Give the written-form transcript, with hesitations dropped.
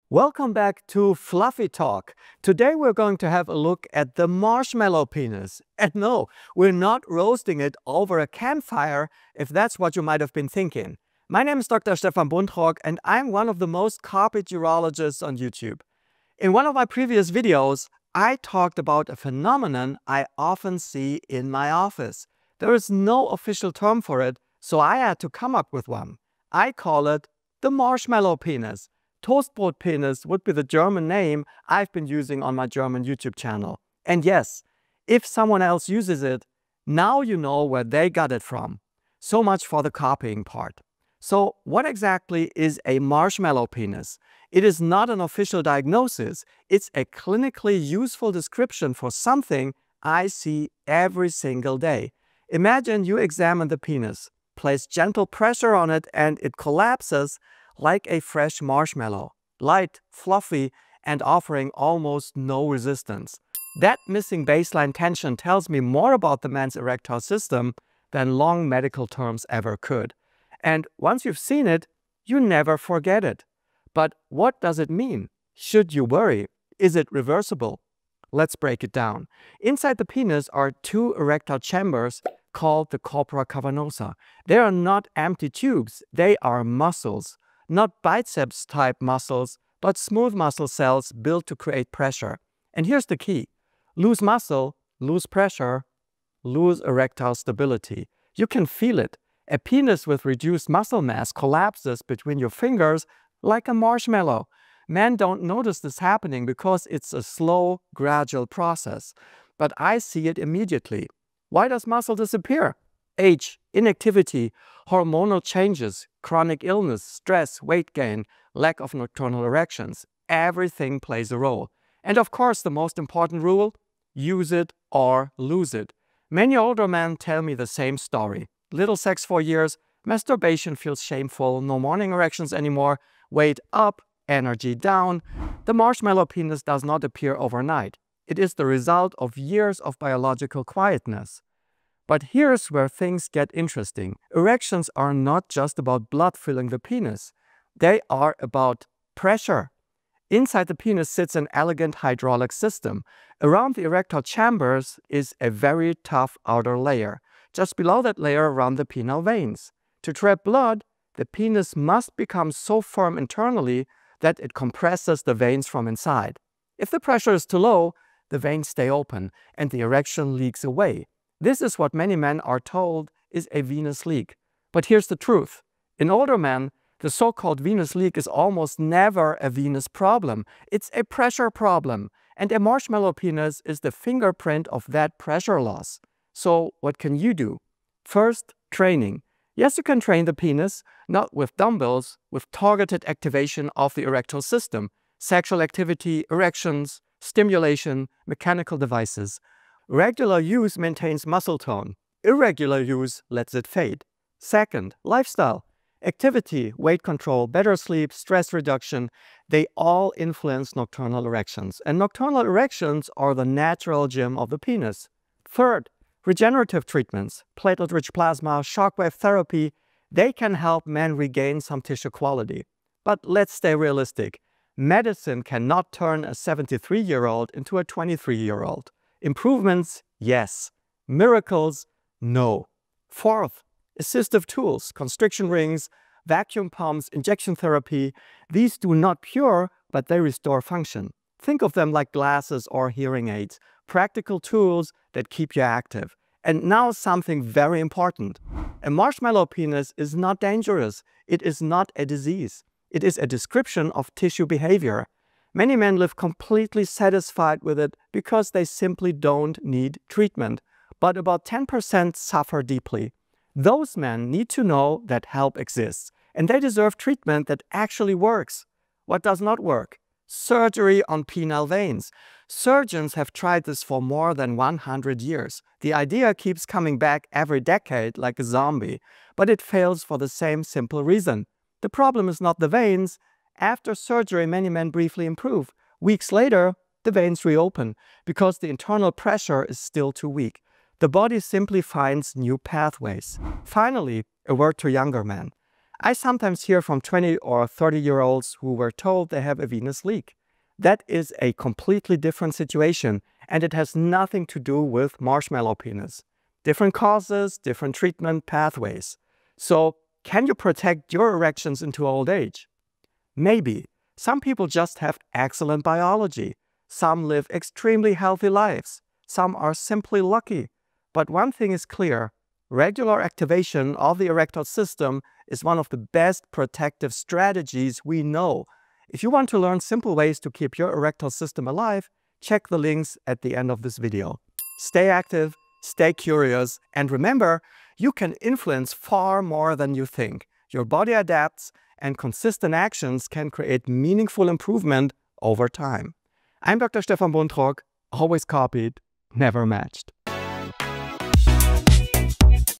Welcome back to Fluffy Talk. Today we're going to have a look at the marshmallow penis. And no, we're not roasting it over a campfire, if that's what you might have been thinking. My name is Dr. Stefan Buntrock and I'm one of the most copied urologists on YouTube. In one of my previous videos, I talked about a phenomenon I often see in my office. There is no official term for it, so I had to come up with one. I call it the marshmallow penis. Toastbrot penis would be the German name I've been using on my German YouTube channel. And yes, if someone else uses it, now you know where they got it from. So much for the copying part. So what exactly is a marshmallow penis? It is not an official diagnosis. It's a clinically useful description for something I see every single day. Imagine you examine the penis, place gentle pressure on it, and it collapses like a fresh marshmallow, light, fluffy, and offering almost no resistance. That missing baseline tension tells me more about the man's erectile system than long medical terms ever could. And once you've seen it, you never forget it. But what does it mean? Should you worry? Is it reversible? Let's break it down. Inside the penis are two erectile chambers called the corpora cavernosa. They are not empty tubes, they are muscles. Not biceps-type muscles, but smooth muscle cells built to create pressure. And here's the key. Lose muscle, lose pressure, lose erectile stability. You can feel it. A penis with reduced muscle mass collapses between your fingers like a marshmallow. Men don't notice this happening because it's a slow, gradual process. But I see it immediately. Why does muscle disappear? Age, inactivity, hormonal changes, chronic illness, stress, weight gain, lack of nocturnal erections. Everything plays a role. And of course, the most important rule, use it or lose it. Many older men tell me the same story. Little sex for years, masturbation feels shameful, no morning erections anymore, weight up, energy down. The marshmallow penis does not appear overnight. It is the result of years of biological quietness. But here's where things get interesting. Erections are not just about blood filling the penis. They are about pressure. Inside the penis sits an elegant hydraulic system. Around the erectile chambers is a very tough outer layer. Just below that layer run the penile veins. To trap blood, the penis must become so firm internally that it compresses the veins from inside. If the pressure is too low, the veins stay open and the erection leaks away. This is what many men are told is a venous leak. But here's the truth. In older men, the so-called venous leak is almost never a venous problem. It's a pressure problem. And a marshmallow penis is the fingerprint of that pressure loss. So what can you do? First, training. Yes, you can train the penis, not with dumbbells, with targeted activation of the erectile system, sexual activity, erections, stimulation, mechanical devices. Regular use maintains muscle tone. Irregular use lets it fade. Second, lifestyle. Activity, weight control, better sleep, stress reduction, they all influence nocturnal erections. And nocturnal erections are the natural gym of the penis. Third, regenerative treatments, platelet-rich plasma, shockwave therapy, they can help men regain some tissue quality. But let's stay realistic. Medicine cannot turn a 73-year-old into a 23-year-old. Improvements, yes. Miracles, no. Fourth, assistive tools, constriction rings, vacuum pumps, injection therapy. These do not cure, but they restore function. Think of them like glasses or hearing aids, practical tools that keep you active. And now something very important. A marshmallow penis is not dangerous. It is not a disease. It is a description of tissue behavior. Many men live completely satisfied with it because they simply don't need treatment. But about 10% suffer deeply. Those men need to know that help exists. And they deserve treatment that actually works. What does not work? Surgery on penile veins. Surgeons have tried this for more than 100 years. The idea keeps coming back every decade like a zombie. But it fails for the same simple reason. The problem is not the veins. After surgery, many men briefly improve. Weeks later, the veins reopen because the internal pressure is still too weak. The body simply finds new pathways. Finally, a word to younger men. I sometimes hear from 20 or 30-year-olds who were told they have a venous leak. That is a completely different situation, and it has nothing to do with marshmallow penis. Different causes, different treatment pathways. So, can you protect your erections into old age? Maybe. Some people just have excellent biology. Some live extremely healthy lives. Some are simply lucky. But one thing is clear. Regular activation of the erectile system is one of the best protective strategies we know. If you want to learn simple ways to keep your erectile system alive, check the links at the end of this video. Stay active, stay curious, and remember, you can influence far more than you think. Your body adapts, and consistent actions can create meaningful improvement over time. I'm Dr. Stefan Buntrock, always copied, never matched.